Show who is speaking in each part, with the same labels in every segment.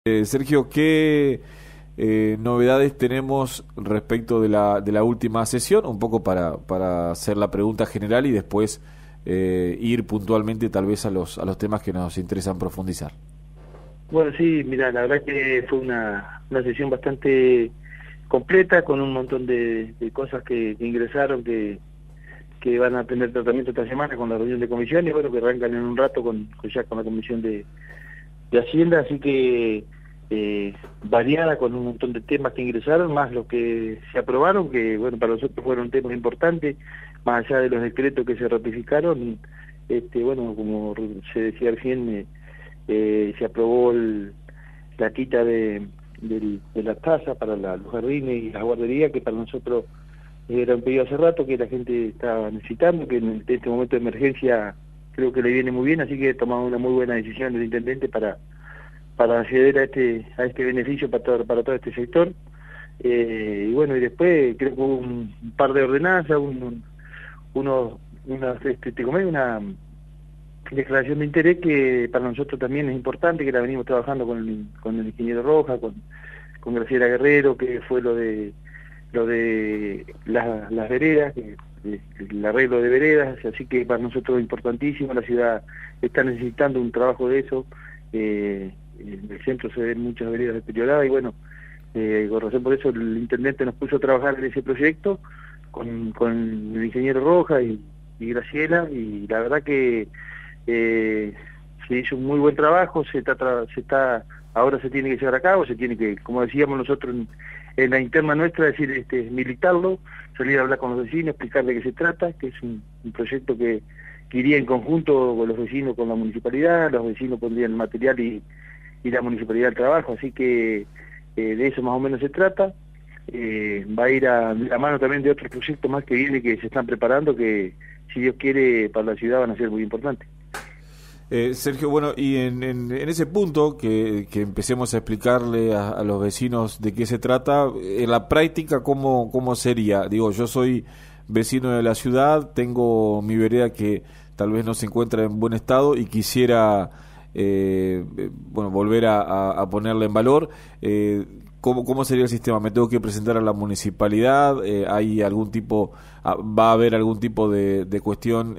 Speaker 1: Sergio, ¿qué novedades tenemos respecto de la última sesión? Un poco para hacer la pregunta general y después ir puntualmente tal vez a los temas que nos interesan profundizar.
Speaker 2: Bueno, sí, mira, la verdad que fue una sesión bastante completa, con un montón de cosas que ingresaron, que van a tener tratamiento esta semana con la reunión de comisión, y bueno, que arrancan en un rato ya con la comisión de Hacienda, así que variada, con un montón de temas que ingresaron, más los que se aprobaron, que bueno, para nosotros fueron temas importantes, más allá de los decretos que se ratificaron. Bueno, como se decía recién, se aprobó la quita de la tasa para los jardines y las guarderías, que para nosotros era un pedido hace rato, que la gente estaba necesitando, que en este momento de emergencia creo que le viene muy bien, así que tomamos una muy buena decisión del intendente para acceder a este beneficio para todo este sector. Y bueno, y después creo que hubo un par de ordenanzas, una declaración de interés que para nosotros también es importante, que la venimos trabajando con el ingeniero Rojas, con Graciela Guerrero, que fue lo de las veredas, el arreglo de veredas, así que para nosotros es importantísimo. La ciudad está necesitando un trabajo de eso. En el centro se ven muchas veredas deterioradas, y bueno, con razón por eso el intendente nos puso a trabajar en ese proyecto con el ingeniero Rojas y Graciela, y la verdad que se hizo un muy buen trabajo. Ahora se tiene que llevar a cabo, se tiene que, como decíamos nosotros en la interna nuestra, decir, militarlo, salir a hablar con los vecinos, explicar de qué se trata, que es un proyecto que iría en conjunto con los vecinos, con la municipalidad. Los vecinos pondrían el material y la municipalidad al trabajo, así que de eso más o menos se trata. Va a ir de la mano también de otros proyectos más que vienen, que se están preparando, que si Dios quiere para la ciudad van a ser muy importantes.
Speaker 1: Sergio, bueno, y en ese punto que empecemos a explicarle a los vecinos de qué se trata, en la práctica, ¿cómo sería? Digo, yo soy vecino de la ciudad, tengo mi vereda que tal vez no se encuentra en buen estado y quisiera bueno, volver a ponerla en valor. ¿Cómo sería el sistema? ¿Me tengo que presentar a la municipalidad? ¿Hay algún tipo, va a haber algún tipo de cuestión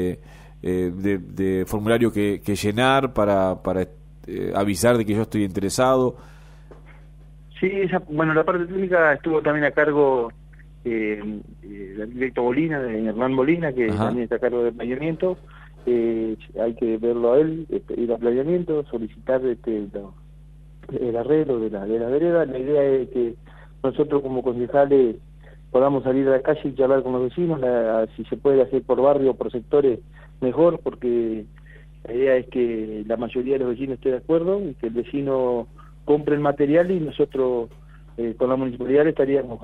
Speaker 1: de formulario que llenar para avisar de que yo estoy interesado?
Speaker 2: Sí, bueno, la parte técnica estuvo también a cargo del arquitecto Molina, de Hernán Molina, que
Speaker 1: Ajá.
Speaker 2: también está a cargo del planeamiento. Hay que verlo a él, ir al planeamiento, solicitar el arreglo de la vereda. La idea es que nosotros como concejales podamos salir a la calle y charlar con los vecinos, si se puede hacer por barrio o por sectores, mejor, porque la idea es que la mayoría de los vecinos esté de acuerdo y que el vecino compre el material, y nosotros con la municipalidad le estaríamos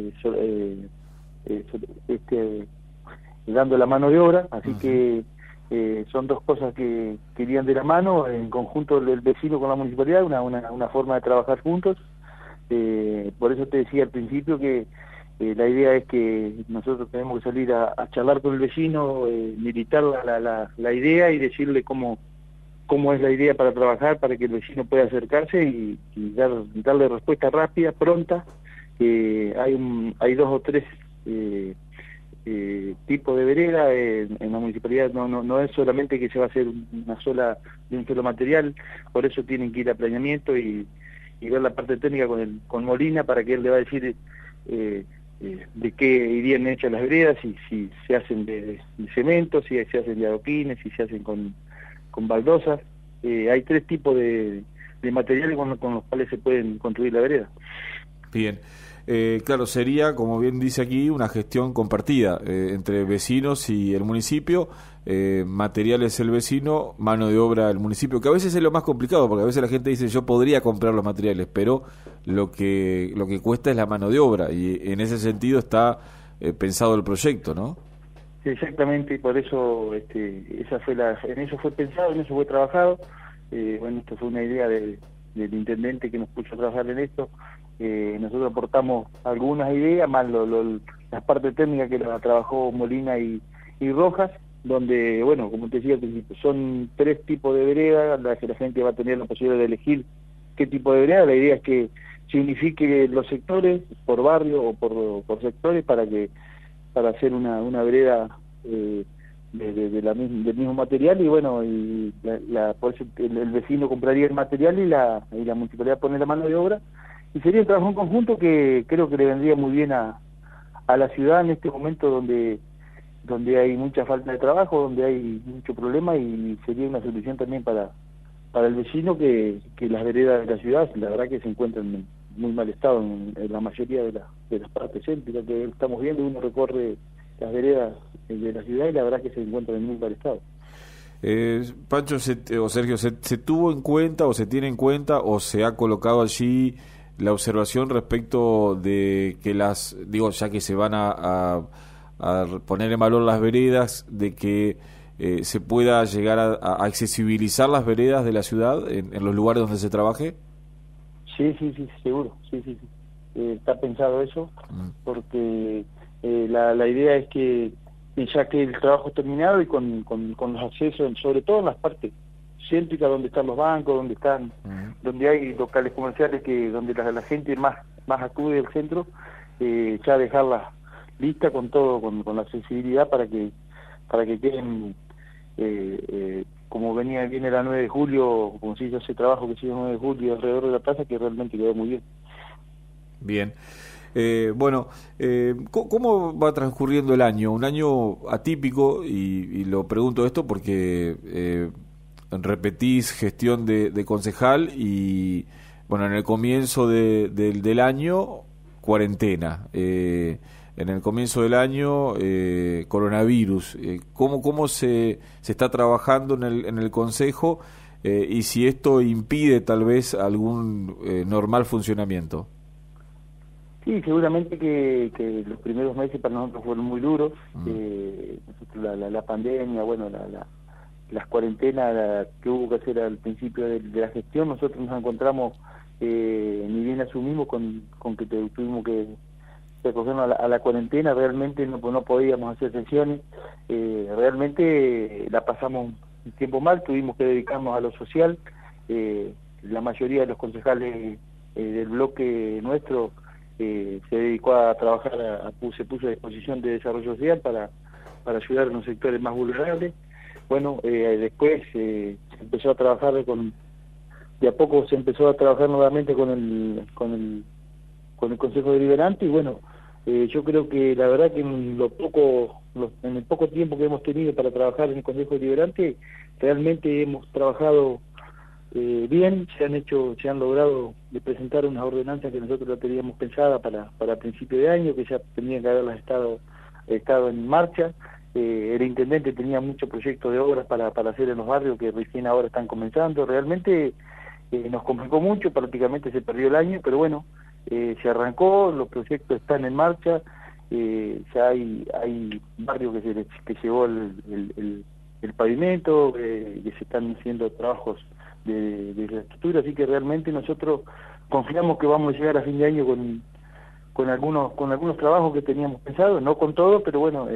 Speaker 2: dando la mano de obra, así que son dos cosas que irían de la mano, en conjunto el vecino con la municipalidad, una forma de trabajar juntos. Por eso te decía al principio que la idea es que nosotros tenemos que salir a charlar con el vecino, militar la idea y decirle cómo es la idea para trabajar, para que el vecino pueda acercarse y darle respuesta rápida, pronta. Hay dos o tres tipos de vereda en la municipalidad. No es solamente que se va a hacer de un solo material, por eso tienen que ir a planeamiento y ver la parte técnica con Molina, para que él le va a decir de qué irían hechas las veredas, si se hacen de cemento, si se hacen de adoquines, si se hacen con baldosas. Hay tres tipos de materiales con los cuales se pueden construir la vereda.
Speaker 1: Bien. Claro, sería, como bien dice aquí, una gestión compartida entre vecinos y el municipio. Materiales el vecino, mano de obra el municipio, que a veces es lo más complicado, porque a veces la gente dice yo podría comprar los materiales, pero lo que cuesta es la mano de obra, y en ese sentido está pensado el proyecto, ¿no?
Speaker 2: Sí, exactamente, y por eso en eso fue pensado, en eso fue trabajado. Bueno, esto fue una idea del intendente, que nos puso a trabajar en esto. Nosotros aportamos algunas ideas, más las partes técnicas que la trabajó Molina y Rojas, donde, bueno, como te decía al principio, son tres tipos de veredas, las que la gente va a tener la posibilidad de elegir qué tipo de vereda. La idea es que se unifique los sectores por barrio o por sectores para hacer una vereda del mismo material, y bueno, por eso el vecino compraría el material y la municipalidad pone la mano de obra, y sería un trabajo en conjunto que creo que le vendría muy bien a la ciudad en este momento donde hay mucha falta de trabajo, donde hay mucho problema, y sería una solución también para el vecino que las veredas de la ciudad, la verdad que se encuentran en muy mal estado en la mayoría de las partes céntricas que estamos viendo. Uno recorre las veredas de la ciudad y la verdad que se encuentran en muy mal estado.
Speaker 1: Pancho o Sergio, ¿se tuvo en cuenta o se tiene en cuenta o se ha colocado allí la observación respecto de que ya que se van a poner en valor las veredas, de que se pueda llegar a accesibilizar las veredas de la ciudad en los lugares donde se trabaje?
Speaker 2: Sí, seguro, sí. Está pensado eso, porque la idea es que ya que el trabajo es terminado y con los accesos, sobre todo en las partes céntricas donde están los bancos, donde hay locales comerciales donde la gente más acude al centro, ya dejarlas listas con todo, con la accesibilidad para que queden como viene la 9 de julio, como se hizo ese trabajo que se hizo el 9 de julio alrededor de la plaza, que realmente quedó muy bien.
Speaker 1: Bien. ¿Cómo va transcurriendo el año? Un año atípico, y lo pregunto esto porque repetís gestión de concejal y, bueno, en el comienzo del año, cuarentena. En el comienzo del año, coronavirus. ¿Cómo se está trabajando en el Consejo y si esto impide tal vez algún normal funcionamiento?
Speaker 2: Sí, seguramente que los primeros meses para nosotros fueron muy duros. La pandemia, bueno, las cuarentenas que hubo que hacer al principio de la gestión, nosotros nos encontramos, ni bien asumimos con que tuvimos que acogernos a la cuarentena. Realmente no podíamos hacer sesiones, realmente la pasamos un tiempo mal, tuvimos que dedicarnos a lo social. La mayoría de los concejales del bloque nuestro se dedicó a trabajar, se puso a disposición de desarrollo social para ayudar a los sectores más vulnerables. Bueno, después se empezó a trabajar de a poco se empezó a trabajar nuevamente con el Consejo Deliberante, y bueno, yo creo que la verdad que en el poco tiempo que hemos tenido para trabajar en el Consejo Deliberante, realmente hemos trabajado bien. Se han logrado presentar unas ordenanzas que nosotros la teníamos pensada para principio de año, que ya tendrían que haberlas estado en marcha. El intendente tenía muchos proyectos de obras para hacer en los barrios que recién ahora están comenzando. Realmente nos complicó mucho, prácticamente se perdió el año, pero bueno, se arrancó, los proyectos están en marcha. Ya hay barrios que llegó el pavimento, que se están haciendo trabajos de infraestructura, así que realmente nosotros confiamos que vamos a llegar a fin de año con algunos trabajos que teníamos pensado, no con todo, pero bueno,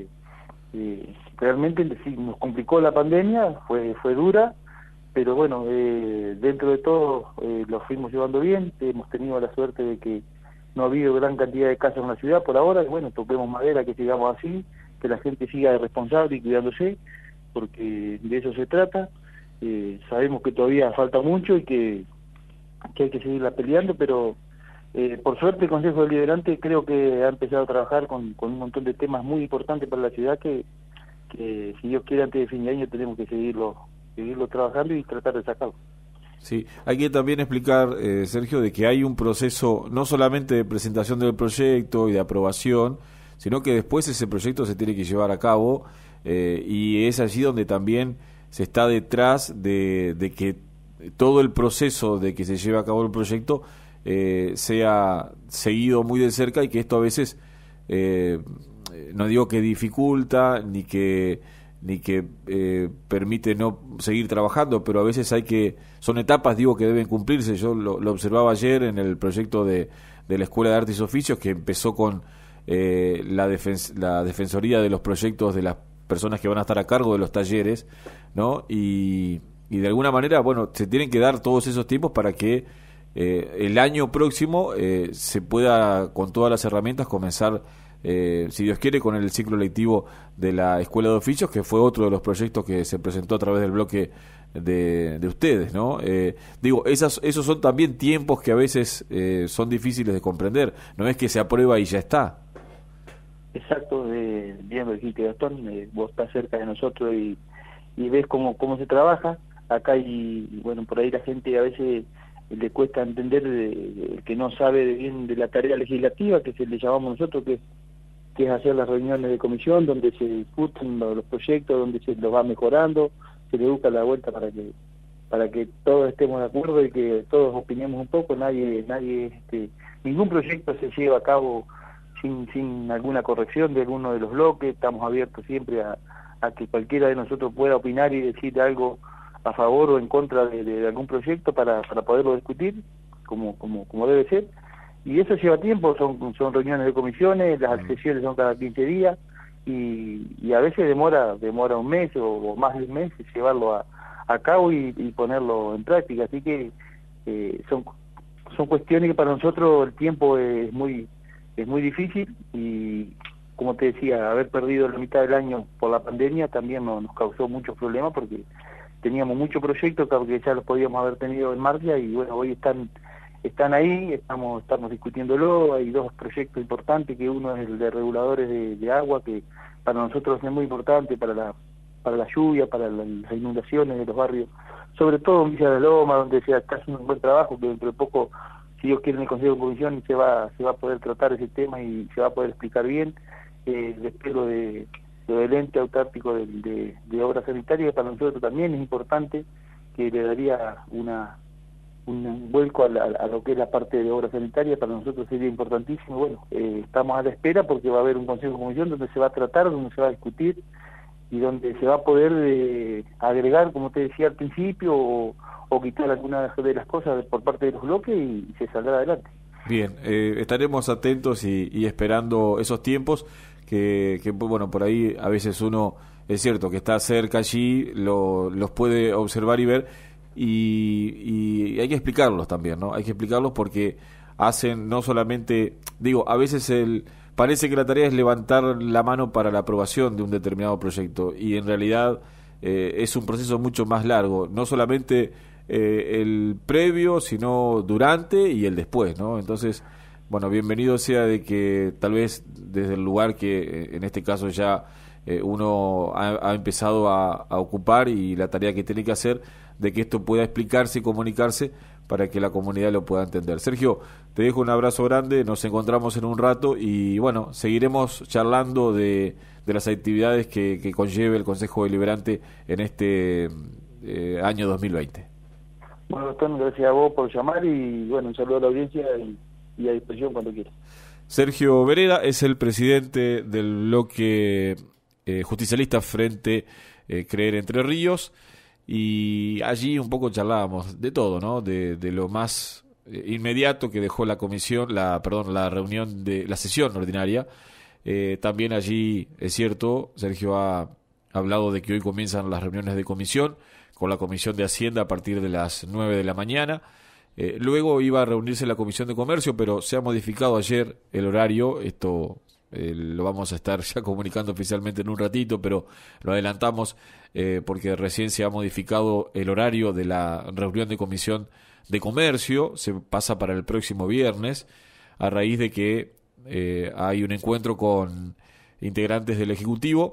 Speaker 2: realmente sí, nos complicó la pandemia, fue dura, pero bueno, dentro de todo lo fuimos llevando bien. Hemos tenido la suerte de que no ha habido gran cantidad de casos en la ciudad por ahora, y bueno, toquemos madera que sigamos así, que la gente siga responsable y cuidándose, porque de eso se trata. Sabemos que todavía falta mucho y que hay que seguirla peleando, pero por suerte el Consejo Deliberante creo que ha empezado a trabajar con un montón de temas muy importantes para la ciudad que si Dios quiere antes de fin de año tenemos que seguirlo trabajando y tratar de sacarlo.
Speaker 1: Sí, hay que también explicar, Sergio, de que hay un proceso no solamente de presentación del proyecto y de aprobación, sino que después ese proyecto se tiene que llevar a cabo, y es allí donde también se está detrás de que todo el proceso de que se lleve a cabo el proyecto sea seguido muy de cerca, y que esto a veces, no digo que dificulta ni que permite no seguir trabajando, pero a veces son etapas, digo, que deben cumplirse. Yo lo observaba ayer en el proyecto de la Escuela de Artes y Oficios, que empezó con la defensoría de los proyectos de las personas que van a estar a cargo de los talleres, ¿no? Y de alguna manera, bueno, se tienen que dar todos esos tiempos para que el año próximo se pueda, con todas las herramientas, comenzar, si Dios quiere, con el ciclo lectivo de la Escuela de Oficios, que fue otro de los proyectos que se presentó a través del bloque de ustedes, ¿no? Digo, esos son también tiempos que a veces son difíciles de comprender. No es que se aprueba y ya está.
Speaker 2: Exacto, bien lo dijiste, Gastón, vos estás cerca de nosotros y ves cómo se trabaja acá y bueno, por ahí la gente a veces le cuesta entender que no sabe bien de la tarea legislativa que se le llamamos nosotros, que es hacer las reuniones de comisión donde se discuten los proyectos, donde se los va mejorando, se le busca la vuelta para que todos estemos de acuerdo y que todos opinemos un poco. Ningún proyecto se lleva a cabo sin alguna corrección de alguno de los bloques. Estamos abiertos siempre a que cualquiera de nosotros pueda opinar y decir algo a favor o en contra de algún proyecto para poderlo discutir como debe ser. Y eso lleva tiempo, son reuniones de comisiones, las sesiones son cada 15 días y a veces demora un mes o más de un mes llevarlo a cabo y ponerlo en práctica. Así que son cuestiones que para nosotros el tiempo es muy difícil y, como te decía, haber perdido la mitad del año por la pandemia también nos causó muchos problemas porque teníamos muchos proyectos que ya los podíamos haber tenido en marcha y bueno, hoy están ahí, estamos discutiéndolo. Hay dos proyectos importantes, que uno es el de reguladores de agua, que para nosotros es muy importante para la lluvia, para las inundaciones de los barrios, sobre todo en Villa de la Loma, donde se está haciendo un buen trabajo, que dentro de poco, si Dios quiere, en el Consejo de Comisión se va a poder tratar ese tema y se va a poder explicar bien. Después lo del ente autárquico de obras sanitarias, que para nosotros también es importante, que le daría un vuelco a lo que es la parte de obras sanitarias. Para nosotros sería importantísimo. Bueno, estamos a la espera porque va a haber un Consejo de Comisión donde se va a tratar, donde se va a discutir y donde se va a poder agregar, como te decía al principio, o quitar algunas de las cosas por parte de los bloques y se saldrá adelante.
Speaker 1: Bien, estaremos atentos y esperando esos tiempos que bueno, por ahí a veces uno, es cierto que está cerca allí, los puede observar y ver, y hay que explicarlos también, ¿no? Hay que explicarlos porque hacen no solamente, digo, a veces parece que la tarea es levantar la mano para la aprobación de un determinado proyecto y en realidad es un proceso mucho más largo, no solamente el previo, sino durante y el después, ¿no? Entonces, bueno, bienvenido sea de que tal vez desde el lugar que en este caso ya uno ha empezado a ocupar y la tarea que tiene que hacer, de que esto pueda explicarse y comunicarse para que la comunidad lo pueda entender. Sergio, te dejo un abrazo grande, nos encontramos en un rato y bueno, seguiremos charlando de las actividades que conlleve el Consejo Deliberante en este año 2020.
Speaker 2: Bueno, Gastón, gracias a vos por llamar y bueno, un saludo a la audiencia y a disposición cuando quieras.
Speaker 1: Sergio Vereda es el presidente del bloque justicialista Frente Creer Entre Ríos y allí un poco charlábamos de todo, ¿no? De lo más inmediato que dejó la comisión, la reunión de la sesión ordinaria. También allí, es cierto, Sergio ha hablado de que hoy comienzan las reuniones de comisión con la Comisión de Hacienda a partir de las 9 de la mañana. Luego iba a reunirse la Comisión de Comercio, pero se ha modificado ayer el horario. Esto lo vamos a estar ya comunicando oficialmente en un ratito, pero lo adelantamos porque recién se ha modificado el horario de la reunión de Comisión de Comercio. Se pasa para el próximo viernes, a raíz de que hay un encuentro con integrantes del Ejecutivo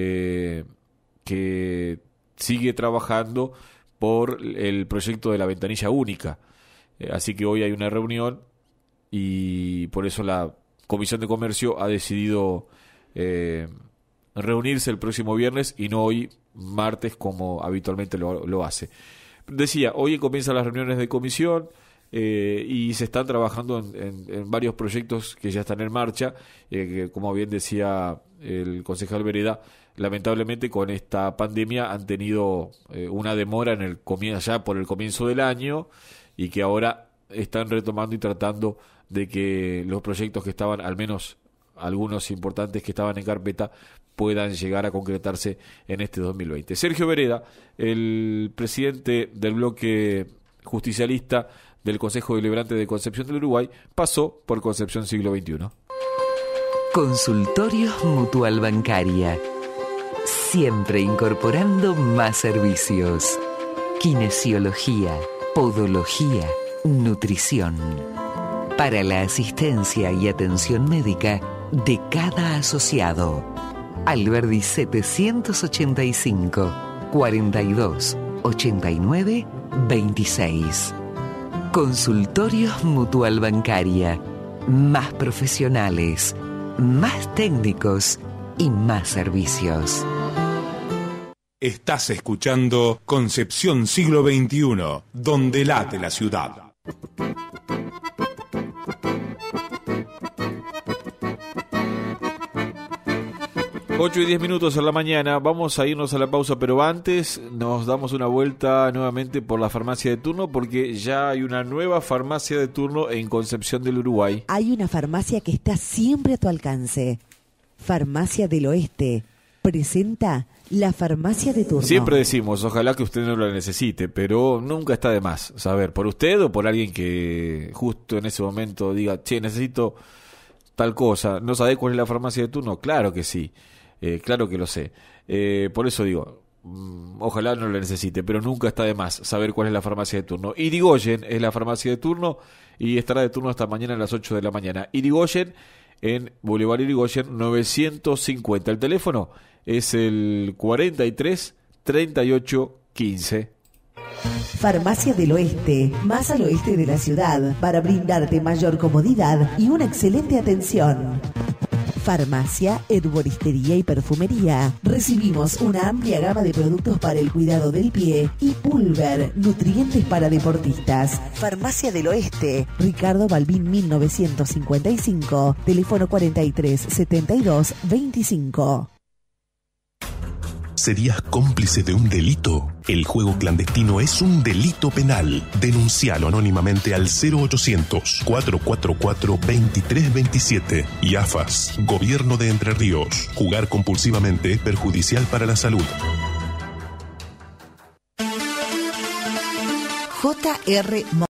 Speaker 1: que sigue trabajando por el proyecto de la ventanilla única. Así que hoy hay una reunión y por eso la Comisión de Comercio ha decidido reunirse el próximo viernes y no hoy, martes, como habitualmente lo hace. Decía, hoy comienzan las reuniones de comisión y se están trabajando en varios proyectos que ya están en marcha, que, como bien decía el concejal Vereda, lamentablemente con esta pandemia han tenido una demora ya por el comienzo del año y que ahora están retomando y tratando de que los proyectos que estaban, al menos algunos importantes que estaban en carpeta, puedan llegar a concretarse en este 2020. Sergio Vereda, el presidente del bloque justicialista del Consejo Deliberante de Concepción del Uruguay, pasó por Concepción Siglo XXI.
Speaker 3: Consultorios Mutual Bancaria. Siempre incorporando más servicios. Kinesiología, podología, nutrición. Para la asistencia y atención médica de cada asociado. Alberdi 785 42 89 26. Consultorios Mutual Bancaria. Más profesionales, más técnicos y más servicios.
Speaker 4: Estás escuchando Concepción Siglo XXI, donde late la ciudad.
Speaker 1: Ocho y 10 minutos en la mañana, vamos a irnos a la pausa, pero antes nos damos una vuelta nuevamente por la farmacia de turno, porque ya hay una nueva farmacia de turno en Concepción del Uruguay.
Speaker 5: Hay una farmacia que está siempre a tu alcance. Farmacia del Oeste presenta la farmacia de turno.
Speaker 1: Siempre decimos, ojalá que usted no la necesite, pero nunca está de más saber, por usted o por alguien que justo en ese momento diga, che, necesito tal cosa. ¿No sabe cuál es la farmacia de turno? Claro que sí. Claro que lo sé. Por eso digo, ojalá no la necesite, pero nunca está de más saber cuál es la farmacia de turno. Irigoyen es la farmacia de turno y estará de turno hasta mañana a las 8 de la mañana. Irigoyen en Boulevard Irigoyen 950. El teléfono es el 43 38 15.
Speaker 5: Farmacia del Oeste, más al oeste de la ciudad, para brindarte mayor comodidad y una excelente atención. Farmacia, herboristería y perfumería. Recibimos una amplia gama de productos para el cuidado del pie y pulver, nutrientes para deportistas. Farmacia del Oeste, Ricardo Balbín 1955, teléfono 43 72 25.
Speaker 6: ¿Serías cómplice de un delito? El juego clandestino es un delito penal. Denuncialo anónimamente al 0800-444-2327. IAFAS, Gobierno de Entre Ríos. Jugar compulsivamente es perjudicial para la salud.
Speaker 5: JR